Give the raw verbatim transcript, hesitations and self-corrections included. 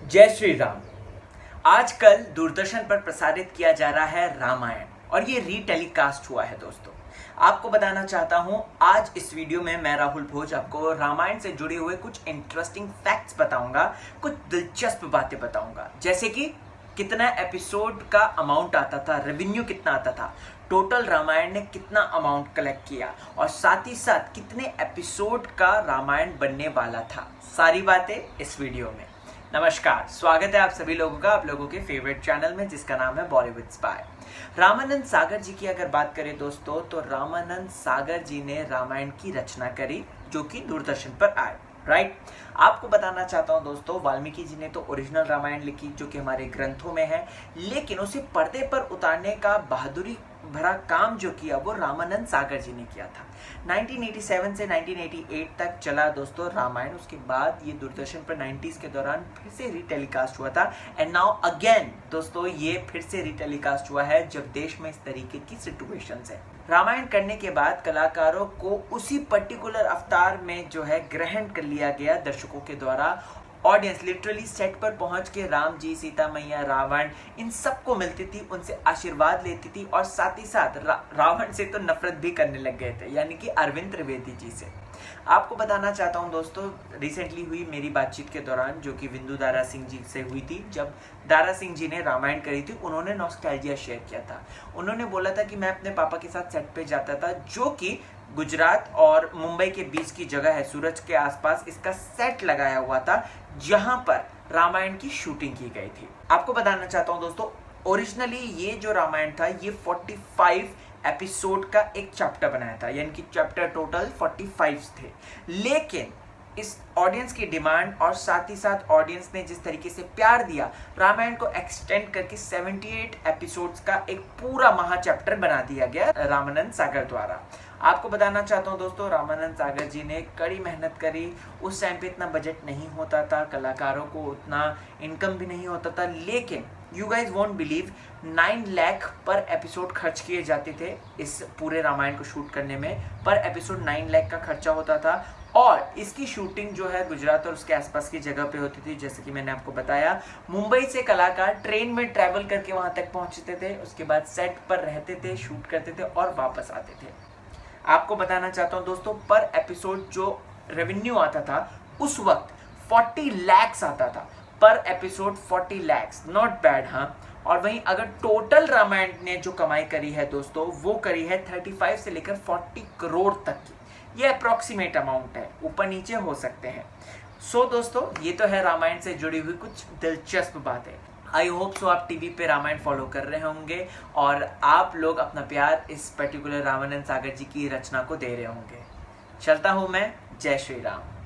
जय श्री राम। आजकल दूरदर्शन पर प्रसारित किया जा रहा है रामायण और ये रीटेलीकास्ट हुआ है। दोस्तों, आपको बताना चाहता हूं, आज इस वीडियो में मैं राहुल भोज आपको रामायण से जुड़े हुए कुछ इंटरेस्टिंग फैक्ट्स बताऊंगा, कुछ दिलचस्प बातें बताऊंगा, जैसे कि कितना एपिसोड का अमाउंट आता था, रेवेन्यू कितना आता था, टोटल रामायण ने कितना अमाउंट कलेक्ट किया और साथ ही साथ कितने एपिसोड का रामायण बनने वाला था। सारी बातें इस वीडियो में। नमस्कार, स्वागत है आप सभी लोगों का आप लोगों के फेवरेट चैनल में, जिसका नाम है बॉलीवुड स्पाई। रामानंद सागर जी की अगर बात करें दोस्तों, तो रामानंद सागर जी ने रामायण की रचना करी, जो कि दूरदर्शन पर आए। Right right? आपको बताना चाहता हूं दोस्तों, वाल्मीकि जी ने तो ओरिजिनल रामायण लिखी, जो कि हमारे ग्रंथों में है, लेकिन उसे पर्दे पर उतारने का बहादुरी भरा काम जो किया वो रामानंद सागर जी ने किया था। नाइनटीन एटी सेवन से नाइनटीन एटी एट तक चला दोस्तों रामायण। उसके बाद ये दूरदर्शन पर नाइंटीज़ के दौरान फिर से रीटेलीकास्ट हुआ था एंड नाउ अगेन दोस्तों ये फिर से रीटेलीकास्ट हुआ है, जब देश में इस तरीके की सिचुएशंस है। रामायण करने के बाद कलाकारों को उसी पर्टिकुलर अवतार में जो है ग्रहण कर लिया गया दर्शकों के द्वारा। ऑडियंस लिटरली सेट पर पहुंच के राम जी, सीता मैया, रावण, इन सबको मिलती थी, उनसे आशीर्वाद लेती थी और साथ ही साथ रा, रावण से तो नफरत भी करने लग गए थे, यानी कि अरविंद त्रिवेदी जी से। आपको बताना चाहता हूं दोस्तों, रिसेंटली हुई मेरी बातचीत के दौरान, जो कि विंदु दारा सिंह जी से हुई थी, जब दारा सिंह जी ने रामायण करी थी, उन्होंने नॉस्टैल्जिया शेयर किया था। उन्होंने बोला था कि मैं अपने पापा के साथ सेट पे जाता था, जो कि गुजरात और मुंबई के बीच की जगह है, सूरज के आसपास इसका सेट लगाया हुआ था, जहां पर रामायण की शूटिंग की गई थी। आपको बताना चाहता हूं दोस्तों, ओरिजिनली ये जो रामायण था ये पैंतालीस एपिसोड का एक चैप्टर बनाया था, यानी कि चैप्टर टोटल पैंतालीस थे। लेकिन इस ऑडियंस की डिमांड और साथ ही साथ ऑडियंस ने जिस तरीके से प्यार दिया, रामायण को एक्सटेंड करके अठहत्तर एपिसोड्स का एक पूरा महा चैप्टर बना दिया गया रामानंद सागर द्वारा। आपको बताना चाहता हूं दोस्तों, रामानंद सागर जी ने कड़ी मेहनत करी। उस टाइम पे इतना बजट नहीं होता था, कलाकारों को उतना इनकम भी नहीं होता था, लेकिन you guys won't believe, nine lakh पर एपिसोड खर्च किए जाते थे इस पूरे रामायण को शूट करने में। पर एपिसोड नाइन लाख का खर्चा होता था और इसकी शूटिंग जो है गुजरात और उसके आसपास की जगह पे होती थी। जैसे कि मैंने आपको बताया, मुंबई से कलाकार ट्रेन में ट्रैवल करके वहां तक पहुंचते थे, उसके बाद सेट पर रहते थे, शूट करते थे और वापस आते थे। आपको बताना चाहता हूं दोस्तों, पर एपिसोड जो रेवेन्यू आता था उस वक्त चालीस लाख आता था पर एपिसोड, चालीस लाख, नॉट बैड। हाँ, और वहीं अगर टोटल रामायण ने जो कमाई करी है दोस्तों, वो करी है पैंतीस से लेकर चालीस करोड़ तक की। ये अप्रोक्सीमेट अमाउंट है, ऊपर नीचे हो सकते हैं। सो so, दोस्तों ये तो है रामायण से जुड़ी हुई कुछ दिलचस्प बातें। आई होप सो आप टीवी पे रामायण फॉलो कर रहे होंगे और आप लोग अपना प्यार इस पर्टिकुलर रामानंद सागर जी की रचना को दे रहे होंगे। चलता हूं मैं, जय श्री राम।